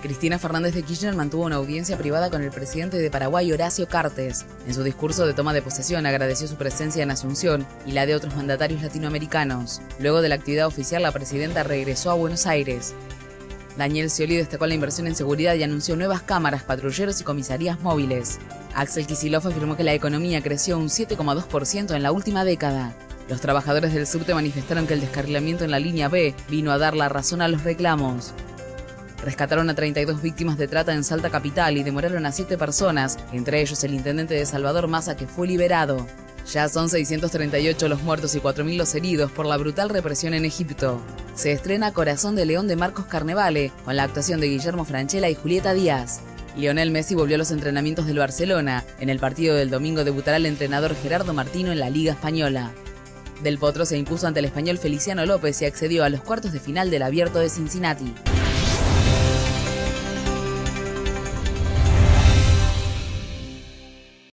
Cristina Fernández de Kirchner mantuvo una audiencia privada con el presidente de Paraguay, Horacio Cartes. En su discurso de toma de posesión agradeció su presencia en Asunción y la de otros mandatarios latinoamericanos. Luego de la actividad oficial, la presidenta regresó a Buenos Aires. Daniel Scioli destacó la inversión en seguridad y anunció nuevas cámaras, patrulleros y comisarías móviles. Axel Kicillof afirmó que la economía creció un 7,2% en la última década. Los trabajadores del subte manifestaron que el descarrilamiento en la línea B vino a dar la razón a los reclamos. Rescataron a 32 víctimas de trata en Salta capital y demoraron a 7 personas, entre ellos el intendente de Salvador Massa, que fue liberado. Ya son 638 los muertos y 4.000 los heridos por la brutal represión en Egipto. Se estrena Corazón de León de Marcos Carnevale, con la actuación de Guillermo Francella y Julieta Díaz. Lionel Messi volvió a los entrenamientos del Barcelona. En el partido del domingo debutará el entrenador Gerardo Martino en la Liga Española. Del Potro se impuso ante el español Feliciano López y accedió a los cuartos de final del Abierto de Cincinnati.